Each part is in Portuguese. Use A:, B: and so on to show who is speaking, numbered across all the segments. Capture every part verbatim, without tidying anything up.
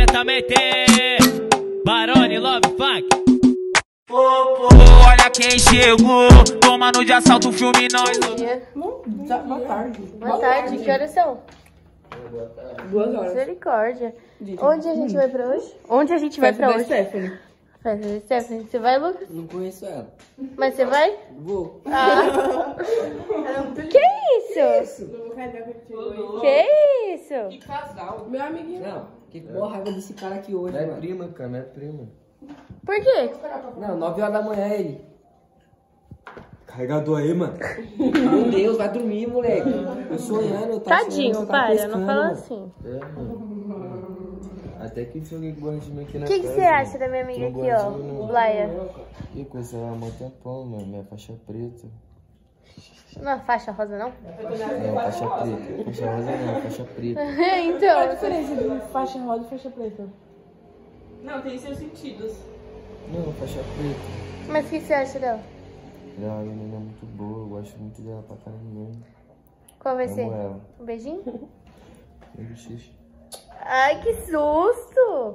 A: também tem Barone Love Funk.
B: Oh, olha quem chegou, tomando de assalto o filme nós.
C: Bom dia.
D: Boa tarde.
C: Boa tarde, que horas são?
D: Duas horas.
C: Misericórdia. Onde a gente vai pra hoje? Onde a gente vai pra hoje?
D: Stephanie.
C: Festa da Stephanie. Você vai, Lucas?
D: Não conheço ela.
C: Mas você vai?
D: Vou.
C: Ah. Que isso? Que isso?
D: Que casal. Meu amiguinho. Não, que boa raiva desse cara aqui hoje,
E: Minha
D: mano.
E: prima, cara, minha prima.
C: Por quê?
D: Não, nove horas da manhã ele.
E: Carregador aí, mano.
D: Meu Deus, vai dormir, moleque. Eu sonhando, eu tava
C: Tadinho,
D: sonhando, eu tava
C: para,
D: pescando,
C: não fala
D: mano.
C: assim.
E: É, mano. Até que foi alguém que gosta de mim aqui na
C: O que que
E: casa,
C: você
E: mano.
C: acha da minha amiga
E: Não
C: aqui,
E: gosto
C: ó?
E: de mim, não.
C: Blaia.
E: Que coisa ela há muito tempão, mano. Minha faixa preta.
C: Não é faixa rosa, não?
E: Não, faixa preta. Faixa rosa não, faixa preta.
C: Então.
F: Qual a diferença de faixa rosa e faixa preta?
D: Não, tem seus sentidos.
E: Não, faixa preta.
C: Mas o que você acha dela?
E: Ela é uma menina muito boa, eu gosto muito dela pra caramba mesmo.
C: Qual vai
E: Amo
C: ser?
E: ela.
C: Um beijinho?
E: Meu bochicho.
C: Ai, que susto!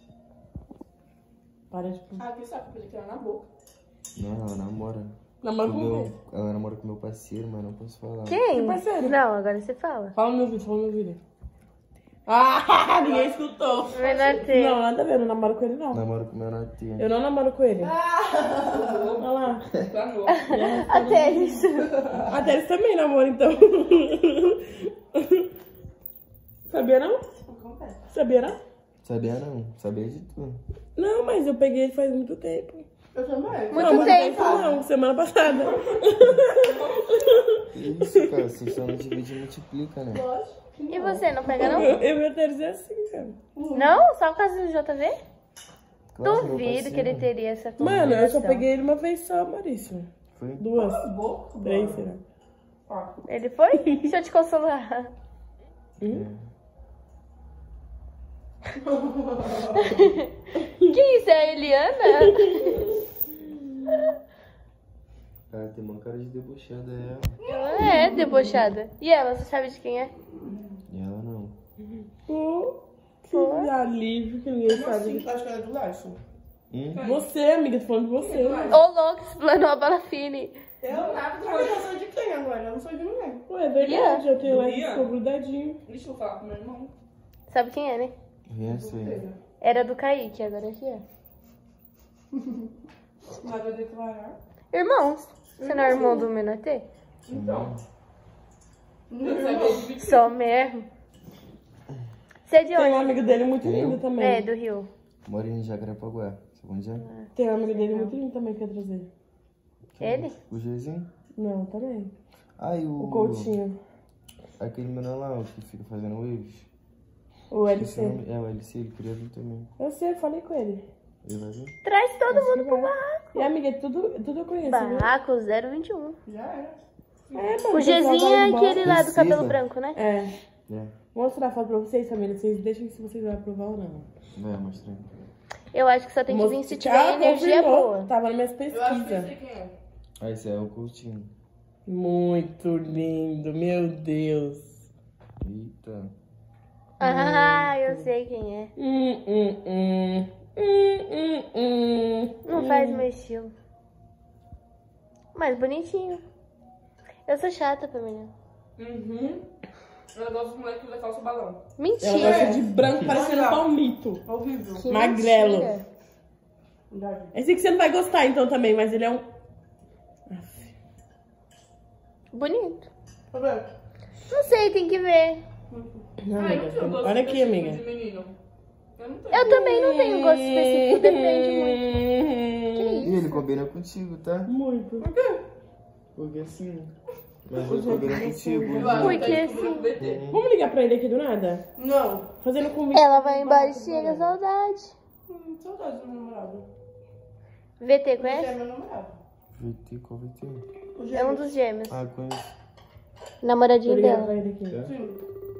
F: Para de...
D: Ah, que saco, porque ele quer na boca.
E: Não, ela namora.
F: Namora
E: Com
F: com
E: meu-
F: quem?
E: Ela namora com meu parceiro, mas não posso falar.
C: Quem?
F: Que parceiro?
C: Não, agora você fala.
F: Fala no meu vídeo, fala no meu vídeo. Ah, ninguém escutou.
C: Menor T.
F: Não, nada a ver, eu não namoro com ele, não.
E: Namoro com meu natinho.
F: Eu não namoro com ele. Olha lá.
C: Até isso.
F: Até eles também namoram, então. Sabia não? Sabia não?
E: Sabia não, sabia de tudo.
F: Não, mas eu peguei ele faz muito tempo.
D: Eu também.
C: Muito
F: não,
C: tempo.
F: Não, semana passada.
E: Que isso, cara, vocês só não divide e multiplica, né?
C: E você, não pega não?
F: Eu, eu e o Teres é assim, cara.
C: Não? Só por causa do J V?
E: Claro, meu
C: Duvido que ele
E: parceiro.
C: teria essa
F: Mano, eu só
C: combinação.
F: peguei ele uma vez só, Maurício.
E: Foi?
F: Duas. Três, será?
C: Ele foi? Deixa eu te consolar.
F: Hum?
C: Que isso? É a Eliana?
E: Cara, tem uma cara de debochada ela.
C: Ela é debochada. E ela, você sabe de quem é?
E: E ela não.
F: Pô, que alívio que ninguém sabe.
D: Acho que era do Larson.
E: Hum?
F: Você, amiga, tô falando de você.
C: Ô, louco, explanou a Balafine.
D: Eu nada, eu sou de quem agora? Eu não sou de ninguém.
F: Ué, é verdade, eu tenho
D: Lia?
F: esse grudadinho.
D: Deixa eu falar com meu irmão.
C: Sabe quem é, né?
E: Quem sei.
C: Era do Kaique, agora aqui é.
D: Mas vai declarar.
C: Irmãos. Você não é irmão do Menor T?
D: Então.
C: Só mesmo. Você é de
F: Tem um
C: onde?
F: amigo dele muito lindo também.
C: É, do Rio.
E: Moro em Jacarepaguá. Sabe onde é?
F: Tem um amigo dele muito lindo também que quer trazer.
C: Ele?
E: O Gzinho?
F: Não, também.
E: Ah, e o...
F: O Coutinho.
E: Aquele menino lá, o que fica fazendo waves.
F: O
E: Esqueci o
F: L C.
E: nome. É, o L C, ele queria vir também.
F: Eu sei, eu falei com ele.
E: Ele vai vir?
C: Traz todo mundo pro barraco.
F: E amiga, tudo, tudo eu conheço, viu?
C: Barraco zero vinte e um.
D: Já era.
F: É, mano,
C: O
F: pessoal
C: Gzinho
F: vai
C: é
F: embora.
C: aquele lá do
E: Precisa.
C: cabelo branco, né?
F: É.
E: É.
F: Vou mostrar a foto pra vocês, família. Vocês deixam se vocês vão aprovar ou não.
E: Vai, mostrando.
C: Eu acho que só tem que vir se tiver
F: Ah,
C: energia
F: confirmou.
C: boa.
F: Tava nas minhas
D: Eu acho que eu
F: pesquisas.
D: sei quem é.
E: Ah, esse é o Coutinho.
F: Muito lindo, meu Deus.
E: Eita.
C: Ah, eu sei quem é.
F: Hum, hum, hum. Hum, hum, hum.
C: Não faz meu estilo. Mas bonitinho. Eu sou chata pra menina.
D: Uhum. Eu gosto dos moleques que usam calça balão.
F: Ela
C: Mentira.
F: gosta de branco parecendo um palmito.
D: Horrível.
C: Que
F: Magrelo.
C: mentira.
F: Esse que você não vai gostar então também, mas ele é um...
C: Bonito.
D: Tá vendo?
C: Não sei, tem que ver.
F: Não,
D: Ah, eu
F: amiga,
D: não tenho gosto
F: olha aqui,
D: específico
F: amiga.
D: de menino. Eu não tenho.
C: Eu também não tenho gosto específico, depende muito. Que
E: E
C: isso?
E: ele combina contigo, tá?
F: Muito.
E: Porque assim. Mas ele combina contigo.
D: Eu acho que
C: Porque
D: tá
C: assim-
D: escuro B T.
F: Vamos ligar pra ele aqui do nada?
D: Não.
F: Fazendo convite.
C: Ela vai embaixo e chega, saudade.
D: Hum, saudade do meu namorado.
C: V T,
D: Esse é
C: conhece?
D: meu namorado.
E: V T, qual V T?
D: O
C: É um dos gêmeos.
E: Ah, conheço.
F: Vou
C: Namoradinho
F: ligar
C: dela.
F: pra ele aqui.
D: Sim.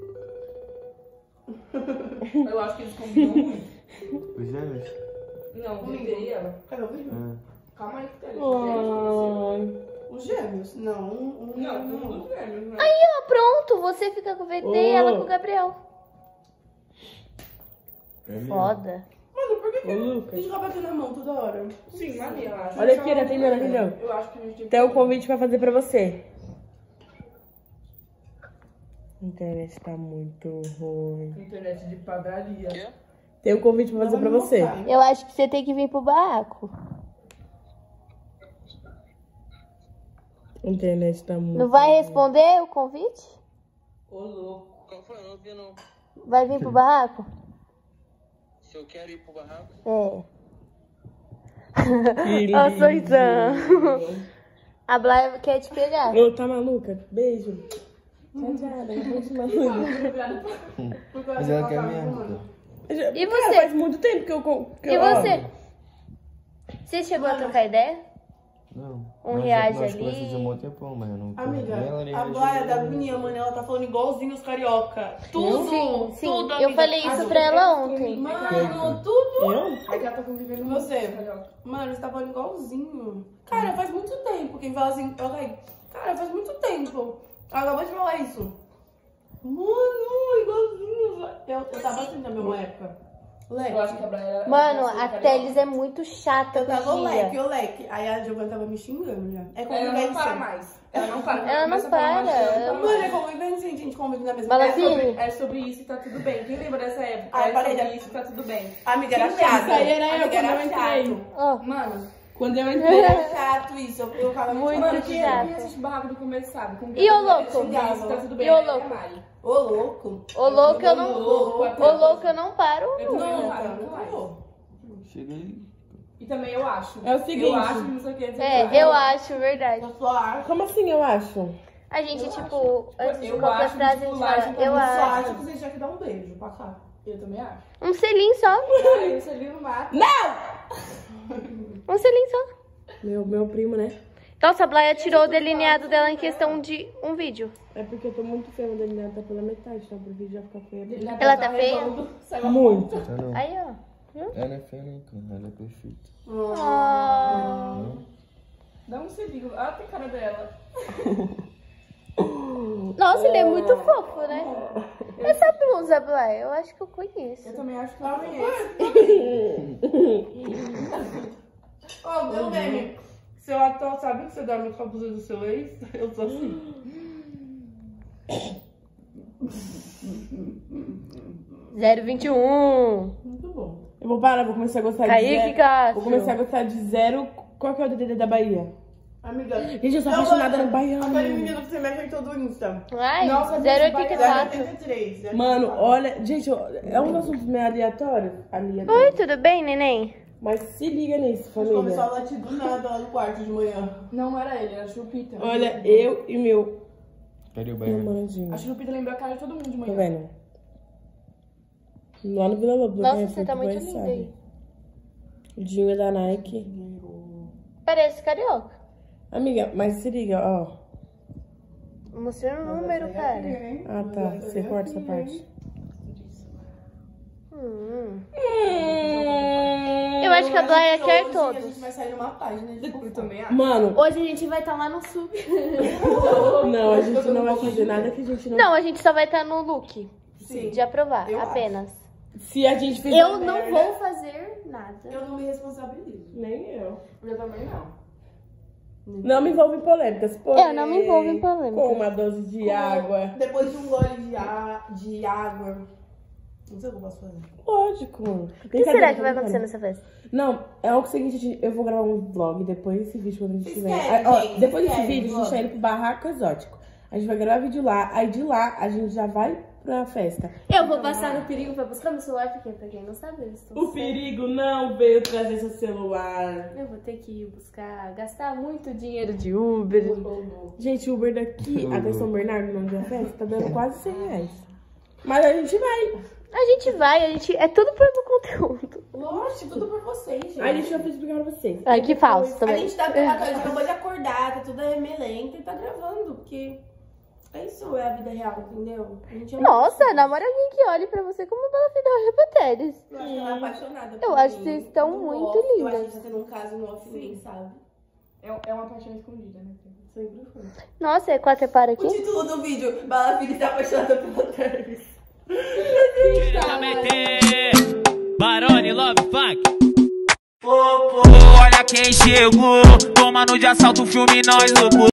D: Eu acho que eles combinam muito.
E: Os gêmeos?
D: Não, o V T e ela. Cadê o vídeo?
E: Ah.
D: Calma aí que tá ali.
F: Ai.
D: Os gêmeos? Não, um, um não. Não, um dos gêmeos, né?
C: Aí, ó, pronto. Você fica com o V T e ela com o Gabriel. Foda.
F: Mano, por que que
E: Ô,
F: a
E: Lucas.
F: gente vai bater na mão toda hora? Sim, maneiro, eu acho.
E: Olha aqui, né? Tem aqui, não.
F: Eu acho que a gente
E: Tem um convite pra fazer pra você. A internet tá muito ruim.
F: Internet de padaria.
E: Tem um convite pra fazer pra você.
C: Eu acho que você tem que vir pro barraco.
E: A internet tá muito
C: Não vai
E: ruim.
C: responder o convite?
F: Ô, louco.
G: Qual foi? Eu não vi, não.
C: Vai vir pro barraco?
G: Se eu quero ir pro barraco?
C: É.
E: Que
C: Ó,
E: lindo.
C: Soizão. A Blaia quer te pegar.
E: Ô, tá maluca? Beijo. Tchau, tchau. Daqui a pouco eu te mando.
D: Mas ela quer mesmo.
C: E
E: Cara,
C: você?
E: faz muito tempo que eu... Que
C: E
E: eu
C: você? Você chegou a trocar ideia?
D: Não.
C: Um
D: Nós-
C: reage
D: nós
C: ali.
D: conhecemos há muito tempo, mas eu não...
F: Amiga,
D: nem ela, nem
F: a
D: eu
F: Blaia
D: reagimos,
F: da
D: né?
F: agonia, mano, ela tá falando igualzinho os carioca. Tudo,
C: Sim, sim.
F: tudo,
C: Eu
F: amiga.
C: falei isso
F: Azul.
C: pra ela ontem.
F: Mano, tudo.
E: Eu?
F: É que ela tá convivendo com você. Mano, você tá falando igualzinho. Cara, faz muito tempo. Quem fala assim, eu falei, cara, faz muito tempo. Ela acabou de falar isso. Mano, igualzinho. Eu, eu tava assim na mesma época. Leque.
H: Eu acho que a Blaia...
C: Mano, a Teles é muito chata
F: Eu tava o
C: hoje em
F: leque,
C: dia.
F: o leque. Aí a Giovana tava me xingando já. É
H: Ela
F: convivência.
H: não para mais. Ela não para.
C: Ela não
H: Começa a falar
C: para.
H: mais, ela não
F: Mano, é
H: para mais.
F: convivência, a gente convive na mesma
C: Fala,
H: É
F: casa.
C: filho.
H: sobre, é sobre isso e tá tudo bem. Quem lembra dessa época?
F: Ai,
H: é
F: parei
H: sobre
F: de-
H: isso e tá tudo bem.
F: Amiga, era
H: Sim,
F: chato.
E: isso aí era eu
F: Amiga,
E: quando
F: era
E: eu entrei.
F: chato.
C: Ó,
H: Mano,
E: Quando eu entrei...
F: Era chato isso. Eu, eu falava
C: Muito
H: mano,
F: muito
H: quem,
C: chato.
H: quem assiste Barraco do Começo sabe? Como
C: E o
H: tá
C: louco?
H: tudo bem, isso tá tudo bem.
C: E o
H: é
C: louco?
H: a Mari.
F: Ô, louco.
C: ô louco, eu não.
F: Ô, louco,
C: Ô louco, eu não paro.
H: Eu também não
F: Não,
H: paro,
F: cara,
H: nunca mais.
F: não.
D: Chega aí.
H: E também eu acho.
E: É o seguinte.
H: Eu acho, não sei o que.
C: É, eu acho, verdade.
F: Eu só acho.
E: Como assim eu acho?
C: A gente, tipo, antes de
H: Eu
C: qualquer
H: acho,
C: frase, a
H: tipo,
C: gente
H: lá,
C: fala,
H: tipo,
C: eu
H: muito
F: Eu só
C: acho.
F: acho que você tinha que dar um beijo pra cá.
H: Eu também acho.
C: Um selinho só.
H: Ah, isso ali não mata.
C: Um selinho só.
E: Meu, meu primo, né?
C: Nossa, a Blaia tirou o delineado dela em questão de um vídeo.
E: É porque eu tô muito feia, o delineado tá pela metade, tá? Pro vídeo já ficar feio.
C: Ela tá feia?
E: Muito.
D: Tá não.
C: Aí, ó.
D: Ela é feia, né, cara? Ela é perfeita.
C: Ah.
H: Dá um selinho. Olha a cara dela.
C: Nossa, ele é muito fofo, né? Essa blusa, Blaia, eu acho que eu conheço.
H: Eu também acho que ela conhece.
F: Ô, meu meme. Seu ator sabe que você dorme com a blusa do seu ex? Eu tô assim.
C: zero vinte e um.
F: Muito bom.
E: Eu vou parar, vou começar a gostar de
C: Kaique
E: zero.
C: Castro.
E: Vou começar a gostar de zero. Qual que é o D D D da Bahia?
F: Amiga.
E: Gente, eu sou apaixonada no baiano.
F: Aquele menino que você mexe em todo o Insta.
C: Ai,
H: Nossa,
C: zero
H: gente,
C: oitenta e
F: zero
C: quatro.
F: oitenta e três. né?
E: Mano, olha, gente, é um assunto meio aleatório. Aleatório.
C: Oi, tudo bem, neném?
E: Mas se liga nisso,
F: Começou
E: família.
F: a latir do nada lá no quarto de manhã.
H: Não era ele, era a Chupita.
E: Olha, eu e meu
D: Cadê o banheiro?
E: namorandinho.
H: A Chupita lembrou a cara de todo mundo de
E: Tá
H: manhã.
E: vendo? Lá no Vila Lobos.
C: Nossa,
E: né?
C: você tá
E: Muito
C: muito
E: bem,
C: linda
E: sabe?
C: aí.
E: O Dinho é da Nike.
C: Parece carioca.
E: Amiga, mas se liga, ó.
C: Mostrando o número, cara.
E: Ah, tá. Você corta essa parte.
C: Hum. Eu acho que a Blaia quer
F: Hoje A gente
C: todos.
F: vai sair numa página de
H: Eu também acho.
E: Mano,
C: Hoje a gente vai estar lá no sul.
E: não, a gente não vai fazer nada que a gente não...
C: Não, a gente só vai estar no look
F: Sim.
C: de aprovar,
F: Eu
C: apenas.
E: Se a gente fizer
C: Eu não
E: merda-
C: vou fazer nada.
F: Eu não me responsabilizo.
E: Nem eu.
H: Eu também não.
E: Não me envolvo em polêmicas. Porém,
C: Eu não me envolvo em polêmicas.
E: Com uma dose de água.
F: Depois de um gole de, a... de água. Não sei o que eu posso fazer.
E: Lógico.
C: O que será que vai acontecer nessa festa?
E: Não, é o seguinte, gente, eu vou gravar um vlog depois desse vídeo quando a gente tiver.
F: Esquece,
E: Ah, ó,
F: gente,
E: depois desse
F: esquece,
E: vídeo, a gente
F: vlog.
E: tá indo pro Barraco Exótico. A gente vai gravar vídeo lá, aí de lá a gente já vai pra festa.
C: Eu vou passar no perigo pra buscar meu celular, porque pra quem não sabe, eu estou
E: O perigo não veio trazer seu celular.
C: Eu vou ter que ir buscar, gastar muito dinheiro de Uber.
E: Gente, o Uber daqui até São Bernardo, no dia da festa, tá dando quase cem reais. Mas a gente vai.
C: A gente vai, a gente. É tudo pelo conteúdo.
F: Lógico, tudo por vocês, gente.
E: Aí deixa eu explicar pra vocês.
C: Ai, que falso
F: A
C: também.
F: gente tá a gente acabou de acordar, tá tudo remelento e tá gravando, porque é isso, é a vida real, entendeu? A gente é uma
C: Nossa,
F: pessoa.
C: namora alguém que olhe pra você como Bela Fidel Repateres.
F: Eu acho que ela é apaixonada
C: Eu
F: por
C: acho
F: mim.
C: que vocês estão
F: No
C: muito
F: off, Eu acho que
C: lindas.
F: a gente tá tendo um caso no off, sim, sabe?
H: É, é uma paixão escondida, né?
F: Sempre foi.
C: Nossa, é quatro para
F: O
C: aqui?
F: título do vídeo, Bala Filha está apaixonada por Teres.
A: Quero meter Barone Love Funk.
B: Olha quem chegou, tomando de assalto o filme nós louco.